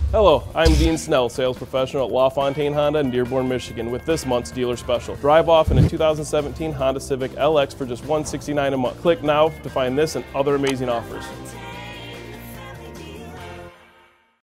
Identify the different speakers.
Speaker 1: Hello, I'm Dean Snell, sales professional at LaFontaine Honda in Dearborn, Michigan, with this month's dealer special. Drive off in a 2017 Honda Civic LX for just $169 a month. Click now to find this and other amazing offers.